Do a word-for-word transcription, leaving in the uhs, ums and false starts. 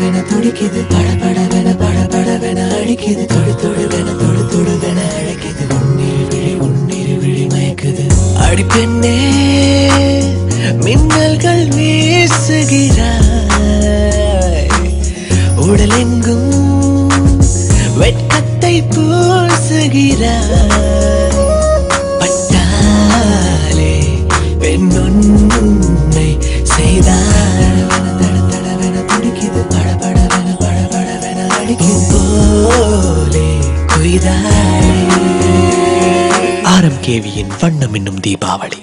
படபடவென துடிக்குது படபடவென படபடவென அடிக்குது தொடு தொடுவென தொடு தொடுவென அழைக்குது உன்னில் விழி உன்னில் விழி மயக்குது அடி பெண்ணே மின்னல்கள் வீசுகிறாய் உடலெங்கும் வெட்கத்தை பூசுகிறாய் பட்டாலே பெண்ணொன்னை செய்தாள் தட தடவென துடிக்குது படபடவென படபடவென அடிக்குது போலே கொய்தாய். ஆர் எம் கே வியின் வண்ணம் என்னும் தீபாவளி.